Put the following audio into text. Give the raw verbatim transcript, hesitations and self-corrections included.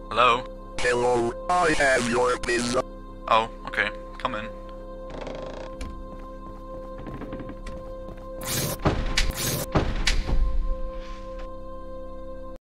Hello? Hello, I have your pizza. Oh, okay. Come in.